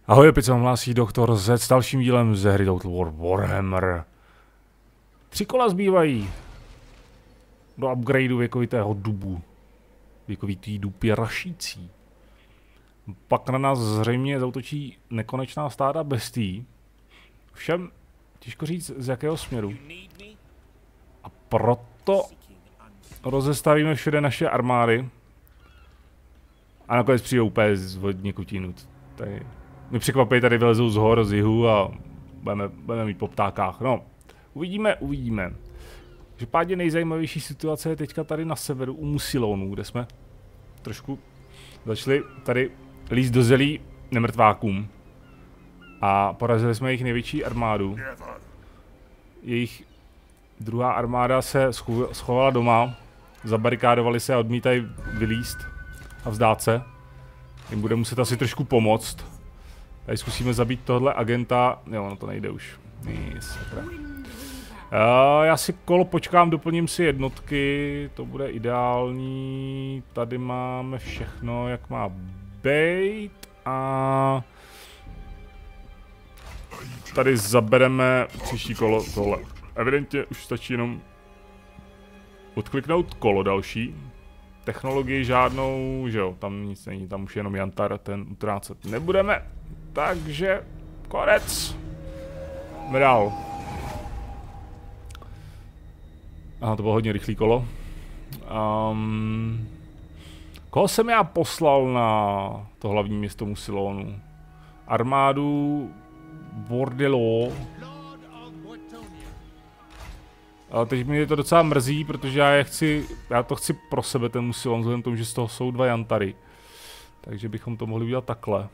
Ahoj, opět se vám hlásí Doktor Z s dalším dílem ze hry Total War Warhammer. 3 kola zbývají do upgradeu věkovitého dubu. Věkovitý dub je rašící. Pak na nás zřejmě zautočí nekonečná stáda bestií. Všem těžko říct z jakého směru. A proto rozestavíme všude naše armády. A nakonec přijdou úplně z někud jinut. Tady mě překvapí, tady vylezou z hor, z jihu a budeme mít po ptákách. No, uvidíme. Každopádně nejzajímavější situace je teďka tady na severu u Musilonu, kde jsme trošku začali tady líst do zelí nemrtvákům. A porazili jsme jejich největší armádu. Jejich druhá armáda se schovala doma, zabarikádovali se a odmítají vylíst a vzdát se. Jim bude muset asi trošku pomoct. Tady zkusíme zabít tohle agenta. Jo, no to nejde už. Já si kolo počkám, doplním si jednotky. To bude ideální. Tady máme všechno, jak má být. A tady zabereme příští kolo tohle. Evidentně už stačí jenom odkliknout kolo další. Technologii žádnou, že jo, tam nic není, tam už jenom jantar, ten utrácet nebudeme. Takže konec. Jdeme dál. Aha, to bylo hodně rychlý kolo. Koho jsem já poslal na to hlavní město Musilonu? Armádu Bordelo. Ale teď mi to docela mrzí, protože já to chci pro sebe, ten Musilon, vzhledem k tomu, že z toho jsou 2 jantary. Takže bychom to mohli udělat takhle.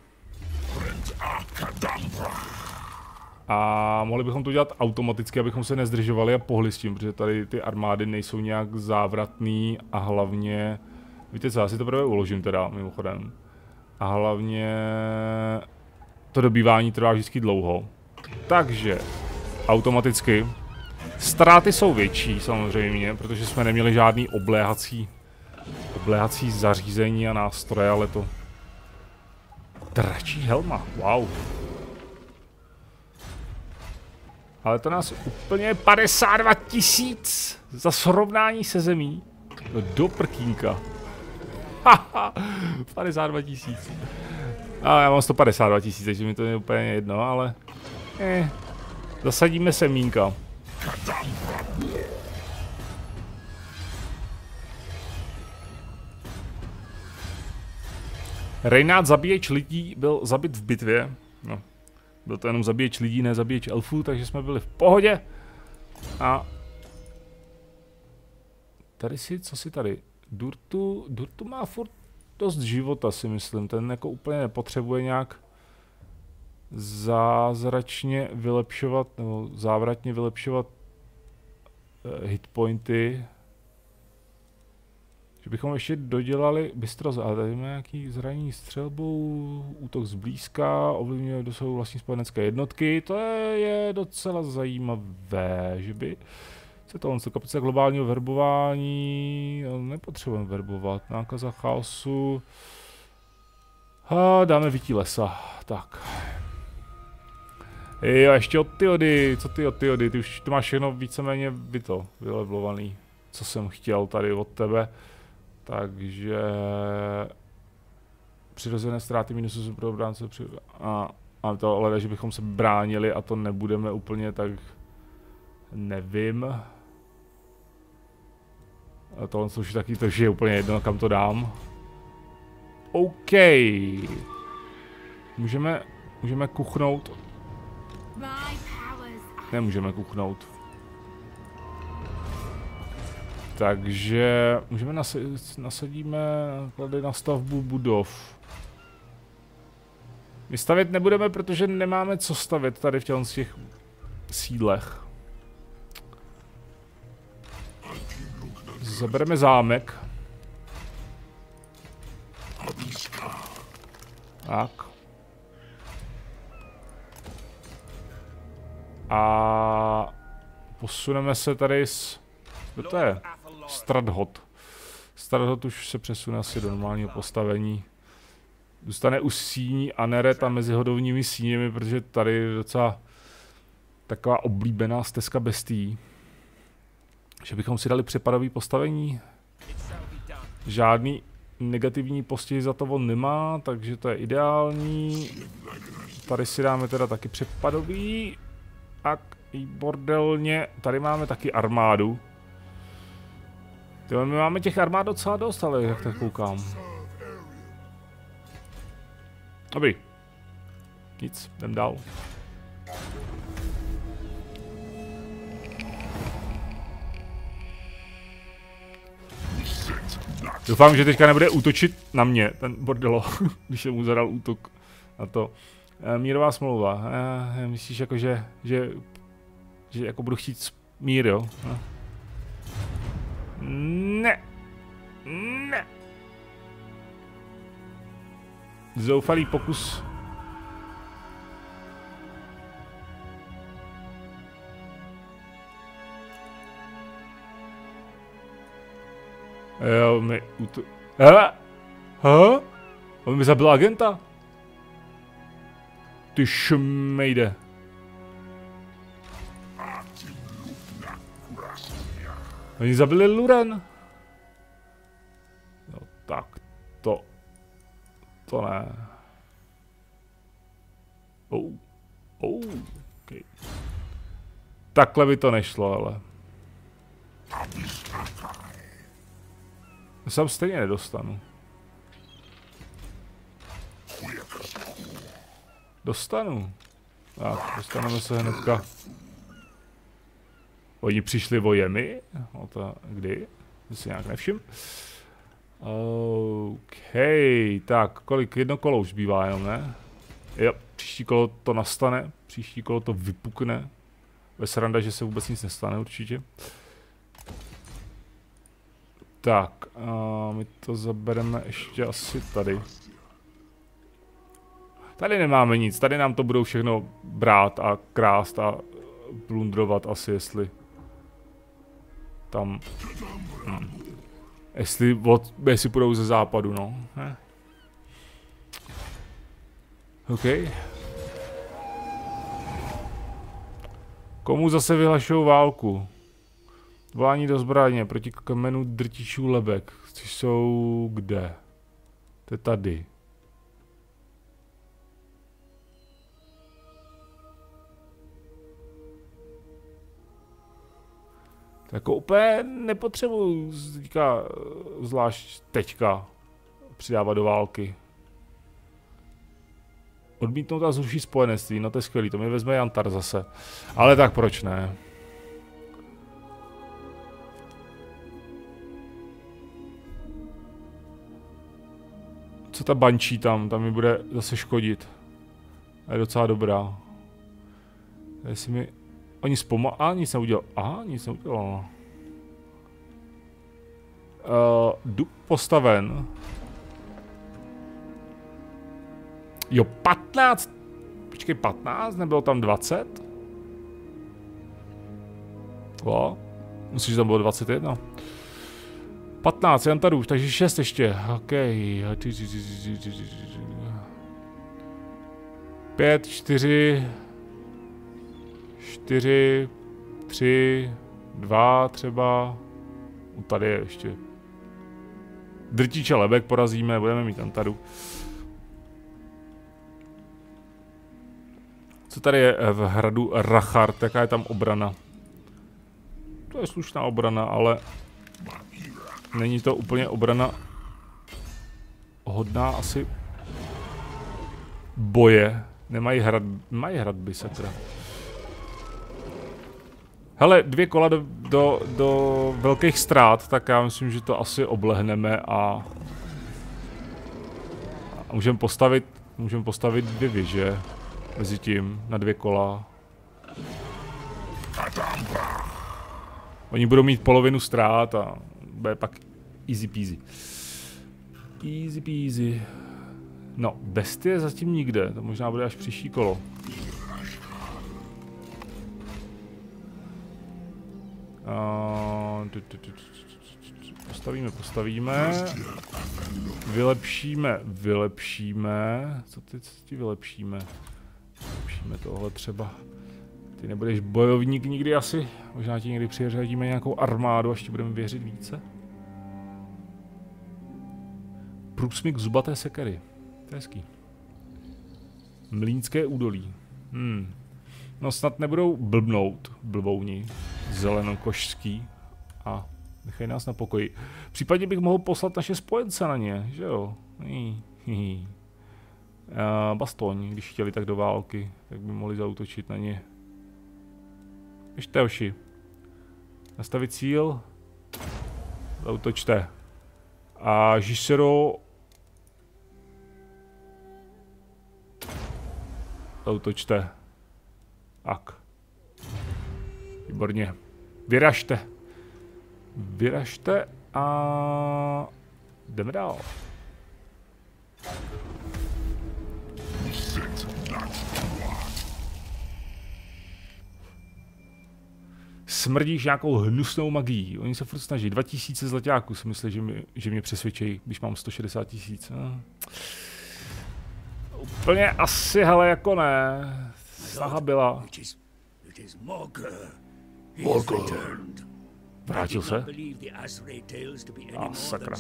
A mohli bychom to dělat automaticky, abychom se nezdržovali a pohli s tím, protože tady ty armády nejsou nějak závratný a hlavně... Víte co, já si to prvé uložím teda, mimochodem. A hlavně... To dobývání trvá vždycky dlouho. Takže... Automaticky. Ztráty jsou větší samozřejmě, protože jsme neměli žádný obléhací zařízení a nástroje, ale to... Dračí helma, wow. Ale to nás úplně 52 000 za srovnání se zemí. Do prkínka. Haha, 52 000. A já mám 152 000, takže mi to je úplně jedno, ale... Zasadíme semínka. Reinhard zabíječ lidí byl zabit v bitvě. No, byl to jenom zabíječ lidí, ne zabíječ elfů, takže jsme byli v pohodě. A tady co si tady? Durtu má furt dost života, si myslím. Ten jako úplně nepotřebuje nějak zázračně vylepšovat, nebo závratně vylepšovat hitpointy. Že bychom ještě dodělali bystro, ale tady máme nějaký zranění střelbou, útok zblízka, ovlivňuje dosahu vlastní spojenecké jednotky. To je docela zajímavé, že by se to kapice globálního verbování, nepotřebujeme verbovat, nákaza chaosu. A dáme vytí lesa, tak. Jo, ještě Otyody, co ty Otyody, ty už to máš všechno víceméně vylevlovaný, co jsem chtěl tady od tebe. Takže přirozené ztráty minusu pro obránce a to ale, že bychom se bránili a to nebudeme úplně, tak nevím. A tohle už taky to, že je úplně jedno, kam to dám. OK. Můžeme kuchnout. Nemůžeme kuchnout. Takže můžeme nasadíme klady na stavbu budov. My stavět nebudeme, protože nemáme co stavět tady v těch sídlech. Zabereme zámek. Tak. A posuneme se tady to je Stradhot. Stradhot už se přesune asi do normálního postavení. Zůstane u síní a Nereta mezi hodovními síněmi, protože tady je docela taková oblíbená stezka bestií. Že bychom si dali přepadový postavení. Žádný negativní postih za to on nemá, takže to je ideální. Tady si dáme teda taky přepadový. A bordelně, tady máme taky armádu. Tyhle, my máme těch armád docela dost, ale jak tak koukám. Dobrý. Nic, jdem dál. Doufám, že teďka nebude útočit na mě, ten bordelo, když jsem mu zadal útok na to. Mírová smlouva. Myslíš jako, že jako budu chtít mír, jo? Ne. Ne. Zoufalý pokus. Jo, mi útok... On mi zabil agenta? Ty šmejde. Oni zabili Luren. No tak to... To ne. Okay. Takhle by to nešlo, ale... To jsem stejně nedostanu. Dostanu. Tak, dostaneme se hnedka. Oni přišli o jemi? O to kdy? To si nějak nevšim. OK, tak kolik? Jedno kolo už bývá jenom, ne? Jo, příští kolo to nastane, příští kolo to vypukne. Bez sranda, že se vůbec nic nestane určitě. Tak, my to zabereme ještě asi tady. Tady nemáme nic, tady nám to budou všechno brát a krást a plundrovat asi, jestli tam... Jestli půjdou ze západu, no. OK. Komu zase vyhlašují válku? Volání do zbraně proti kmenu drtičů lebek, což jsou kde? To je tady. To jako úplně nepotřebuji zvlášť teďka přidávat do války. Odmítnout a zruší spojenectví, no to je skvělý, to mi vezme Jantar zase. Ale tak proč ne? Co ta bančí tam mi bude zase škodit. Je docela dobrá. Jestli mi... Oni nic neudělal. Aha, nic neudělal. Dub postaven. Jo, 15. Počkej, 15? Nebylo tam 20? O, myslím, že tam bylo 21. 15, jen tady už, takže 6 ještě. OK. 5, 4... 4, 3, 2 třeba. Tady je ještě. Drtiče lebek porazíme, budeme mít Antadu. Co tady je v hradu Rachard, jaká je tam obrana? To je slušná obrana, ale není to úplně obrana hodná asi boje. Nemají hradby, sakra. Hele, 2 kola do velkých ztrát, tak já myslím, že to asi oblehneme a můžeme postavit 2 věže mezi tím na 2 kola. Oni budou mít polovinu ztrát a bude pak easy peasy. Easy peasy. No, bestie zatím nikde, to možná bude až příští kolo. Postavíme. Vylepšíme. Co ti vylepšíme? Vylepšíme tohle třeba. Ty nebudeš bojovník nikdy asi. Možná ti někdy přiřadíme nějakou armádu, až ti budeme věřit více. Průsmyk zubaté sekery. To je hezký. Mlýnské údolí. No snad nebudou blbouni. Zelenokošský. A nechaj nás na pokoji. Případně bych mohl poslat naše spojence na ně, že jo? Bastoň, když chtěli tak do války, tak by mohli zaútočit na ně. Běžte, hoši. Nastavit cíl. Zaútočte. A Žisero. Zaútočte. Tak. Výborně. Vyražte. Vyražte a jdeme dál. Smrdíš nějakou hnusnou magií. Oni se furt snaží. 2000 zlaťáků si myslí, že mě přesvědčí, když mám 160 000. Úplně asi, hele, jako ne. Snaha byla. Vrátil se? A sakra.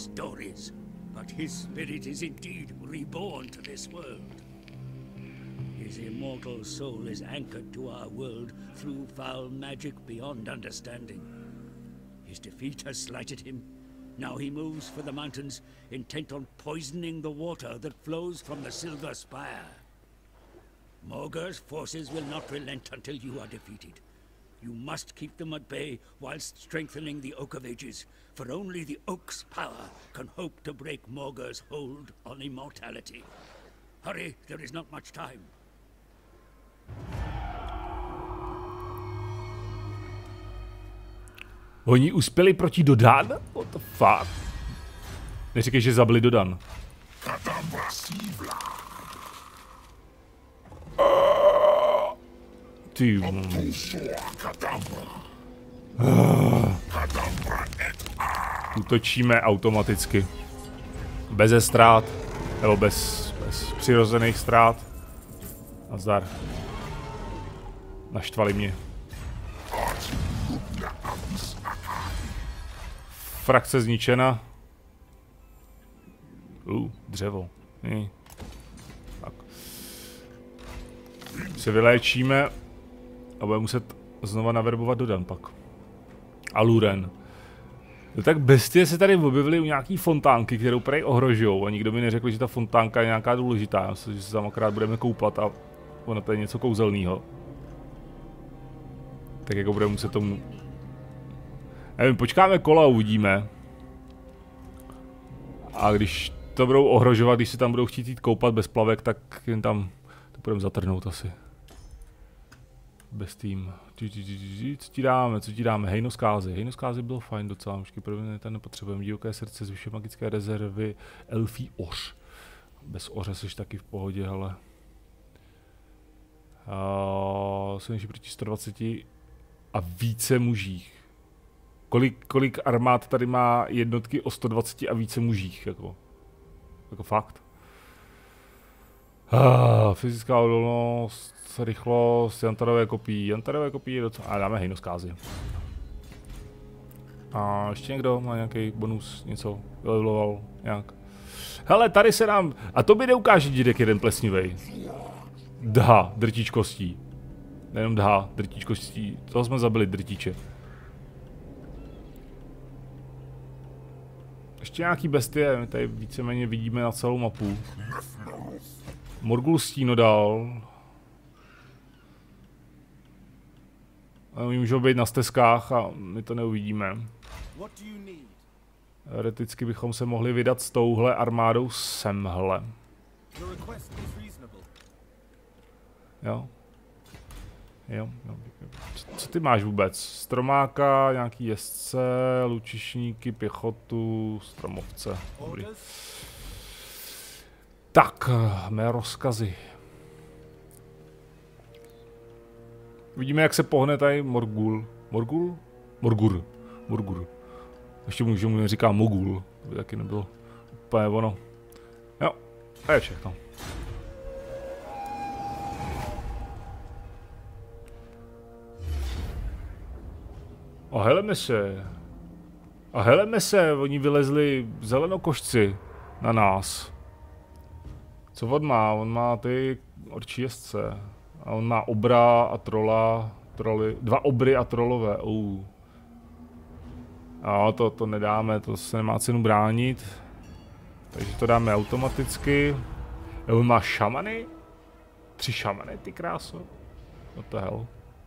His immortal soul is anchored to our world through foul magic beyond understanding. His defeat has slighted him. Now he moves for the mountains, intent on poisoning the water that flows from the Silver Spire. Morgur's forces will not relent until you are defeated. You must keep them at bay whilst strengthening the Oak of Ages, for only the Oak's power can hope to break Morgur's hold on immortality. Hurry, there is not much time. Oni uspěli proti Dodan? What the fuck? Neříkej, že zabili Dodan. Ty. Útočíme automaticky. Beze ztrát. Nebo bez přirozených ztrát. Nazdar. Naštvali mě. Frakce zničena. Dřevo. Tak. Se vyléčíme a budeme muset znova naverbovat Dodan pak. Aluren. No tak bestie se tady objevily u nějaký fontánky, kterou prej ohrožujou a nikdo mi neřekl, že ta fontánka je nějaká důležitá. Já myslím, že se tam akorát budeme koupat a ono to je něco kouzelného. Tak jako budeme muset tomu... Nevím, počkáme kola a uvidíme. A když to budou ohrožovat, když se tam budou chtít jít koupat bez plavek, tak jen tam to budeme zatrhnout asi. Bez tým. Co ti dáme? Hejnoskázy. Hejnoskázy bylo fajn docela, počkej, prvně tady nepotřebujeme. Divoké srdce, zvyšuje magické rezervy, elfí oř. Bez oře jsi taky v pohodě, hele. Silnější proti 120 a více mužích. Kolik armád tady má jednotky o 120 a více mužích, jako fakt. Fyzická odolnost, rychlost, jantarové kopí. Jantarové kopí je docela... A dáme hejnoskázy. A ještě někdo má nějaký bonus, něco vyleveloval nějak. Hele, tady se nám... A to by neukáže dědek jeden plesnivej. Dha, drtič kostí. Nejenom dha, drtič kostí. Toho jsme zabili, drtiče. Ještě nějaký bestie, my tady víceméně vidíme na celou mapu. Morgul stínodal. Oni můžou být na stezkách a my to neuvidíme. Teoreticky bychom se mohli vydat s touhle armádou semhle. Jo. Co ty máš vůbec? Stromáka, nějaký jezdce, lučišníky, pěchotu, stromovce. Dobrý. Tak, mé rozkazy. Vidíme, jak se pohne tady Morgur. Ještě mu říká mogul, to by taky nebylo úplně ono. Jo, to je všechno. A heleme se, oni vylezli zelenokošci na nás. Co on má? On má ty orčí jezdce. A on má obra a trola, dva obry a trolové. No, to nedáme, to se nemá cenu bránit. Takže to dáme automaticky. On má šamany? 3 šamany, ty kráso. What the hell?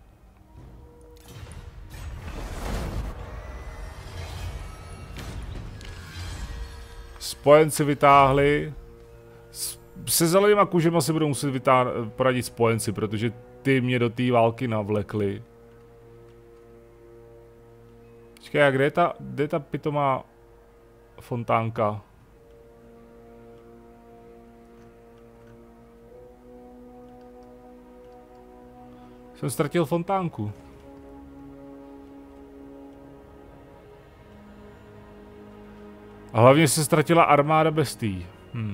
Spojenci vytáhli. Se zelenýma kůžema si budou muset poradit spojenci, protože ty mě do té války navlekli. Počkej, a kde je ta pitomá fontánka? Jsem ztratil fontánku. A hlavně se ztratila armáda bestií.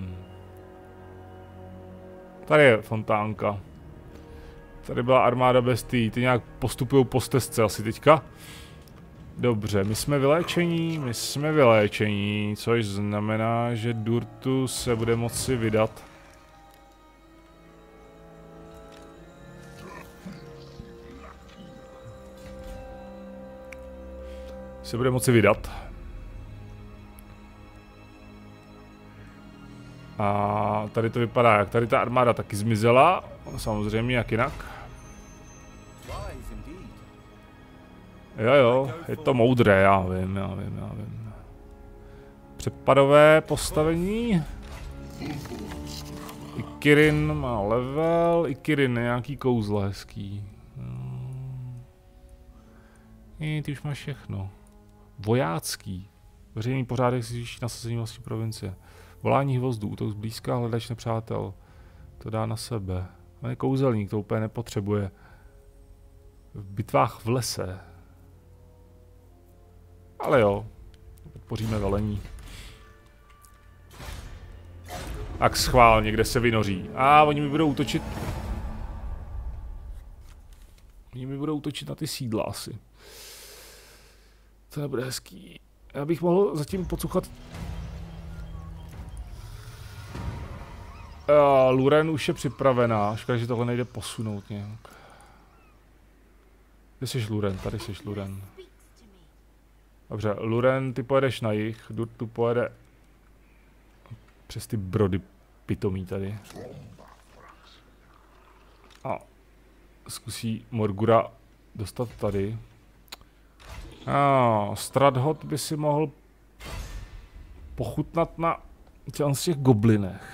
Tady je fontánka. Tady byla armáda bestií. Ty nějak postupují po stezce asi teďka. Dobře, my jsme vyléčení, což znamená, že Durtu se bude moci vydat. A tady to vypadá, jak tady ta armáda taky zmizela, samozřejmě, jak jinak. Jo, je to moudré, já vím. Přepadové postavení. Ikirin má level, Ikirin je nějaký kouzlo hezký. Ty už máš všechno. Vojácký. Veřejný pořádek si zvýší nasazení vlastní provincie. Volání hvozdů, útok zblízka, hledač nepřátel. To dá na sebe. On je kouzelník, to úplně nepotřebuje. V bitvách v lese. Ale jo, podpoříme velení. Tak schvál, někde se vynoří. Oni mi budou útočit. Oni mi budou útočit na ty sídla asi. To nebude hezký. Já bych mohl zatím pocuchat. Luren už je připravená. Škoda, že tohle nejde posunout nějak. Kde jsi Luren? Tady jsi Luren. Dobře, Luren, ty pojedeš na jih. Durtu pojede přes ty brody pitomí tady. A zkusí Morgura dostat tady. Stradhot by si mohl pochutnat na těch goblinech.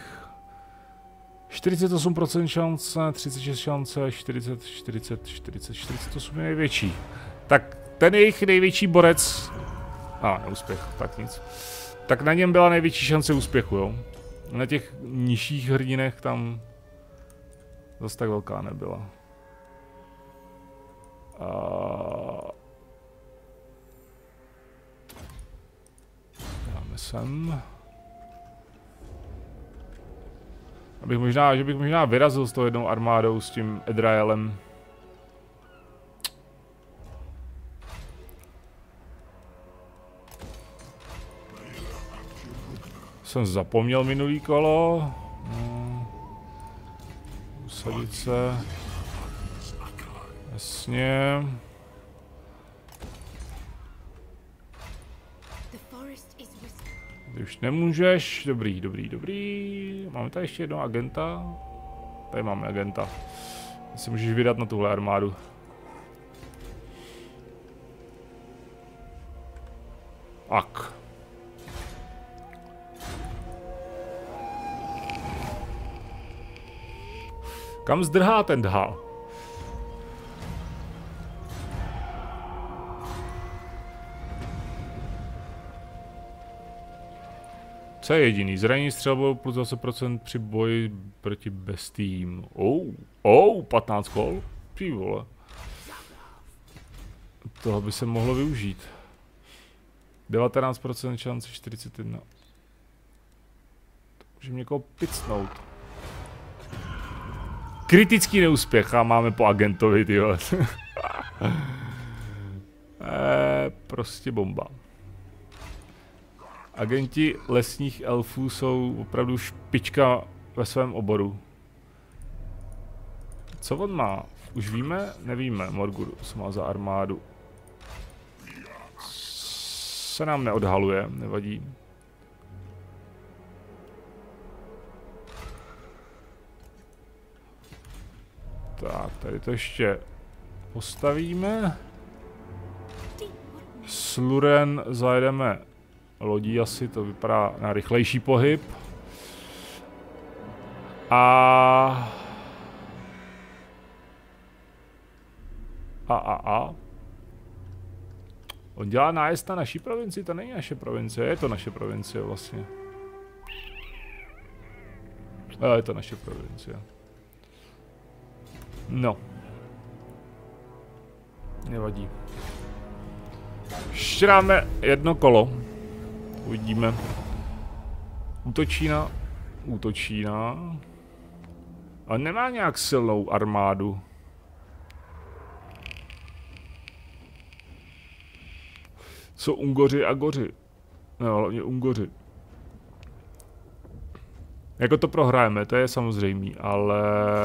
48% šance, 36 šance, 48 je největší. Tak ten jejich největší borec... neúspěch, tak nic. Tak na něm byla největší šance úspěchu, jo. Na těch nižších hrdinech tam zase tak velká nebyla. Dáme sem. Že bych možná vyrazil s tou jednou armádou, s tím Edraelem. Jsem zapomněl minulý kolo. Usadit se. Jasně. Ty už nemůžeš. Dobrý. Máme tady ještě jednoho agenta. Tady máme agenta. Ty si můžeš vydat na tuhle armádu. Tak. Kam zdrhá ten dhal? Co je jediný? Zranění střelbou plus 20% při boji proti bestím. 15 kol? Ty vole. Toho by se mohlo využít. 19% šance, 41. Můžeme někoho picnout. Kritický neúspěch a máme po agentovi, tyjo. Prostě bomba. Agenti lesních elfů jsou opravdu špička ve svém oboru. Co on má? Už víme? Nevíme. Morgurus má za armádu. Se nám neodhaluje, nevadí. Tak, tady to ještě postavíme. S Luren zajedeme lodí asi, to vypadá na rychlejší pohyb. A on dělá nájezd na naší provincii, to není naše provincie, je to naše provincie vlastně. Je to naše provincie. No. Nevadí. Ještě dáme jedno kolo. Uvidíme. Útočí na. Ale nemá nějak silnou armádu. Co Ungoři a Goři? No, hlavně Ungoři. Jako to prohrajeme, to je samozřejmé, ale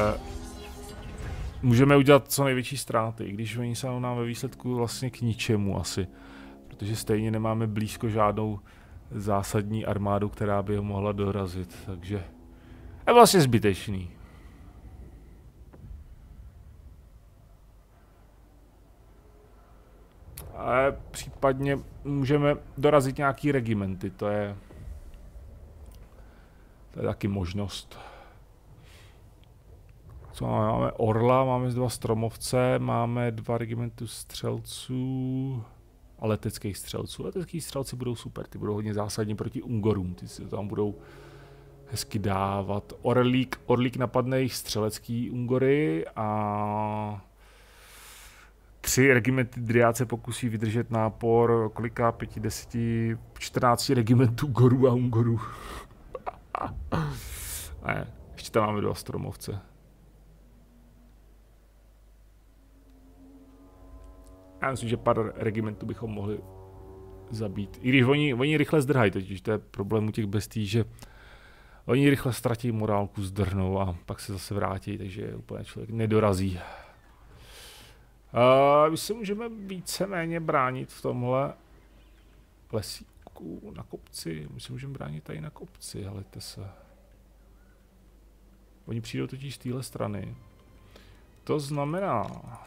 můžeme udělat co největší ztráty, i když oni jsou nám ve výsledku vlastně k ničemu asi. Protože stejně nemáme blízko žádnou zásadní armádu, která by ho mohla dorazit, takže je vlastně zbytečný. Ale případně můžeme dorazit nějaký regimenty, to je taky možnost. Co máme? Máme orla, máme 2 stromovce, máme 2 regimenty střelců a leteckých střelců. Letecký střelci budou super, ty budou hodně zásadní proti Ungorům, ty si to tam budou hezky dávat. Orlík napadne jejich střelecký Ungory a 3 regimenty Dryáce pokusí vydržet nápor kolika 5, 10, 14 regimentů Gorů a Ungorů. Ne, ještě tam máme 2 stromovce. Já myslím, že pár regimentů bychom mohli zabít. I když oni rychle zdrhají, totiž to je problém u těch bestí, že oni rychle ztratí morálku, zdrhnou a pak se zase vrátí, takže úplně člověk nedorazí. My se můžeme víceméně bránit v tomhle lesíku na kopci. My se můžeme bránit tady na kopci, helejte se. Oni přijdou totiž z téhle strany. To znamená,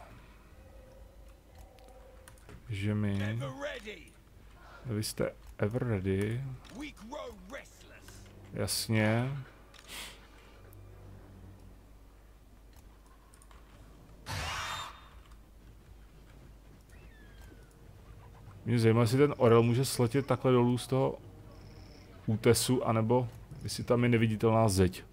že my... Vy jste ever ready. Jasně. Mě zajímá, jestli ten orel může sletět takhle dolů z toho útesu, anebo jestli tam je neviditelná zeď.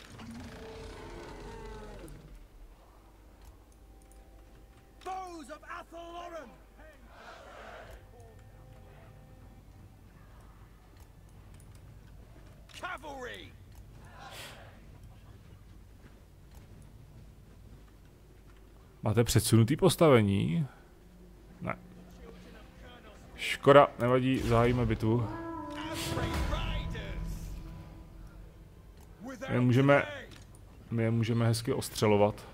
Máte předsunutý postavení? Ne. Škoda, nevadí, zahájíme bitvu. My je můžeme hezky ostřelovat.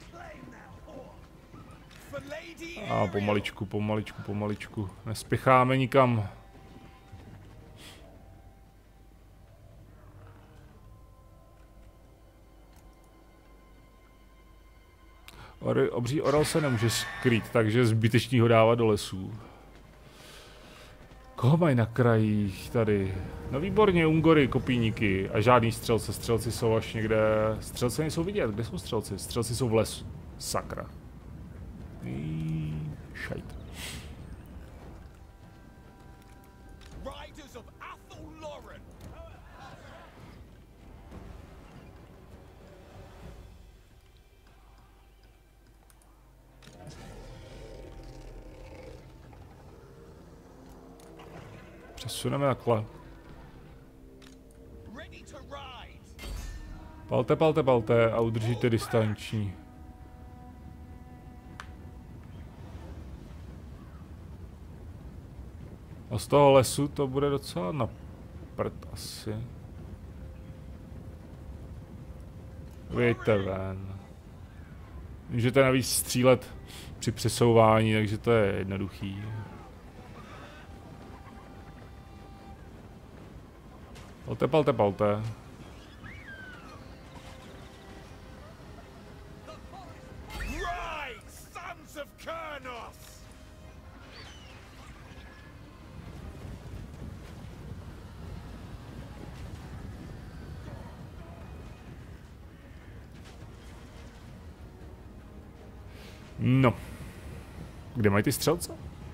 A pomaličku. Nespěcháme nikam. Obří orel se nemůže skrýt, takže zbytečný ho dávat do lesů. Koho mají na krajích tady? No výborně, Ungory, kopíníky a žádný střelce. Střelci jsou až někde... Střelci nejsou vidět, kde jsou střelci? Střelci jsou v lesu. Sakra. Šajt. Přesuneme takhle. Palte, palte, palte a udržíte distanční. A z toho lesu to bude docela na prd asi. Vyjďte ven. Můžete navíc střílet při přesouvání, takže to je jednoduchý. Palte, palte, palte. No. Kde mají ty střelce?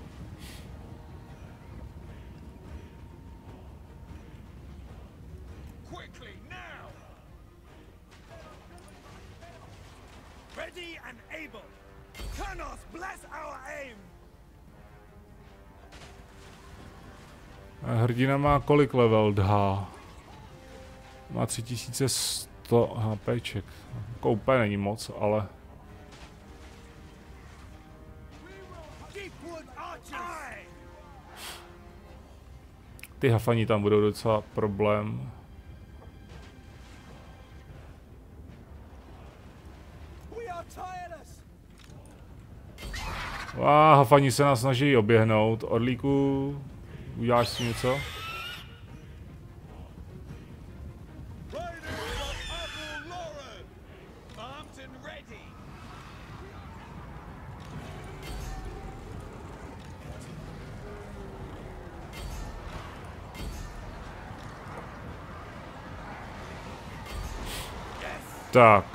Hrdina má kolik level dá? Má 3100 HPček. Jako úplně není moc, ale... Ty hafaní tam budou docela problém. Hafaní se nás snaží oběhnout. Orlíku, uděláš si něco? Tak.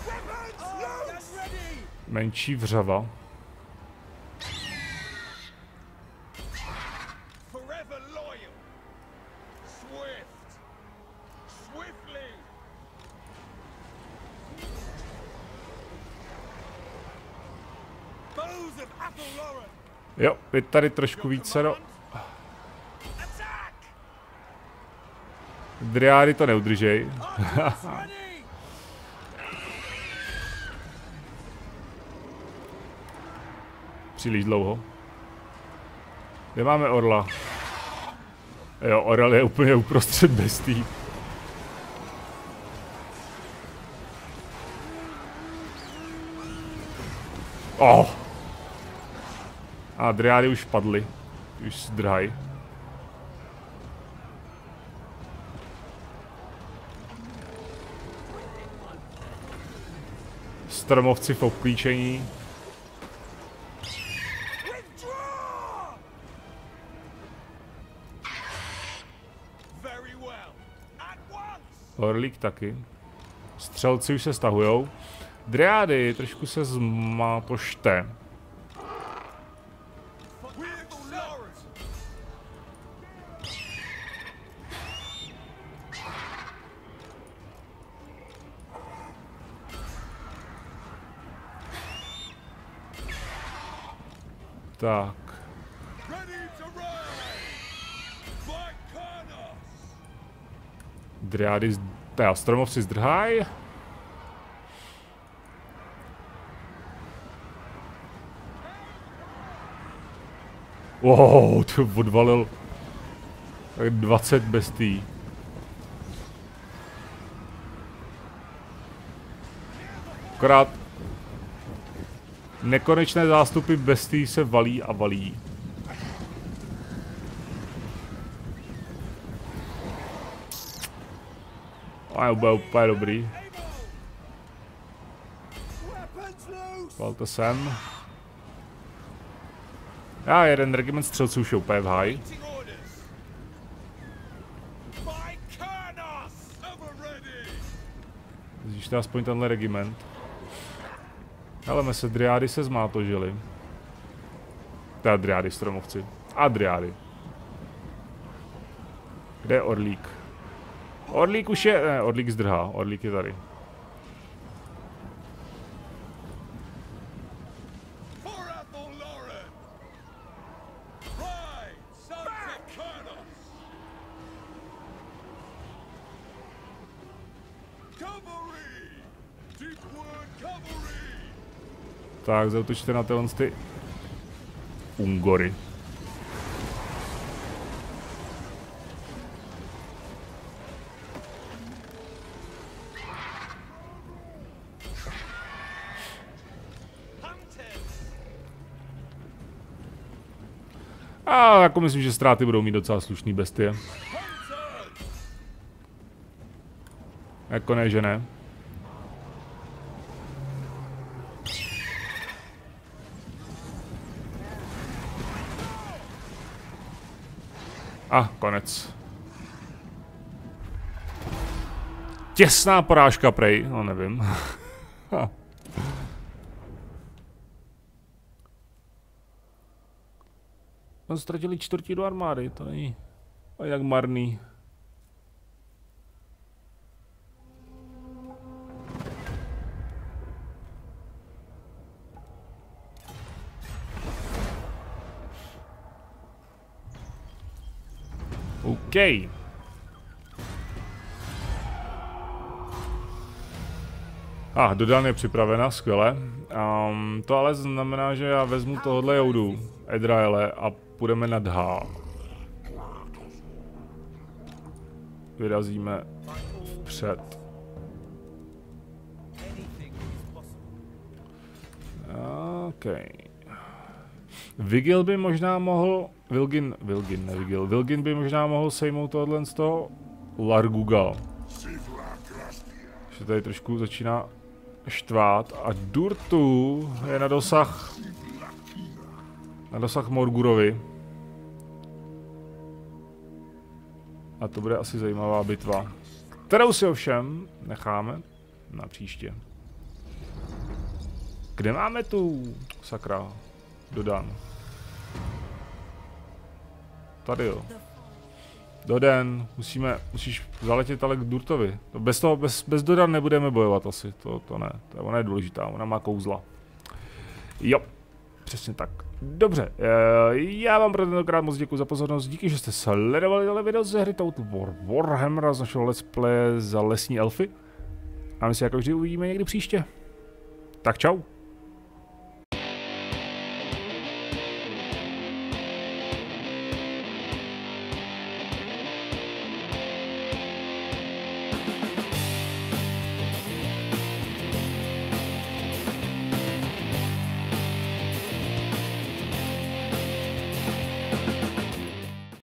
Menší vřava. Jo, je tady trošku více do... Dryády to neudržej. Příliš dlouho. Kde máme orla? Jo, orel je úplně uprostřed bestí. Oh. A dryády už padly. Už zdrhají. Stromovci v obklíčení. Orlík taky. Střelci už se stahujou. Dryády trošku se zmátošte. Tak. Dryády, teda stromovci zdrhaj. Wow, to odvalil 20 bestí. Akorát nekonečné zástupy bestí se valí a valí. A je úplně dobrý. Palte sem. Já jeden regiment střelců už je úplně v háji. Zjište aspoň tenhle regiment. Ale se dryády se zmátožili. Teda dryády, stromovci. A dryády. Kde je orlík? Orlík už je... Ne, orlík zdrhá. Orlík je tady. Tak, zautočte na tyhle ty Ungory. A jako myslím, že ztráty budou mít docela slušný bestie. Jako ne, že ne. A konec. Těsná porážka prej, no nevím. No, ztratili čtvrtinu armády, to není jak marný. OK. Dodan je připravena, skvěle. To ale znamená, že já vezmu tohohle joudu, Edraele, a půjdeme nad H. Vyrazíme vpřed. OK. Vigil by možná mohl... Vilgin by možná mohl sejmout tohle z toho Larguga. Že tady trošku začíná štvát a Durtu je na dosah Morgurovi. A to bude asi zajímavá bitva, kterou si ovšem necháme na příště. Kde máme tu sakra Dodan? Tady jo. Dodan, musíš zaletět ale k Durtovi. Bez Dodan nebudeme bojovat asi, to ne, ona je důležitá, ona má kouzla. Jo, přesně tak. Dobře, já vám pro tentokrát moc děkuji za pozornost, díky, že jste sledovali tohle video ze hry Total War Warhammer z našeho let's play za lesní elfy. A my se jako vždy uvidíme někdy příště. Tak čau.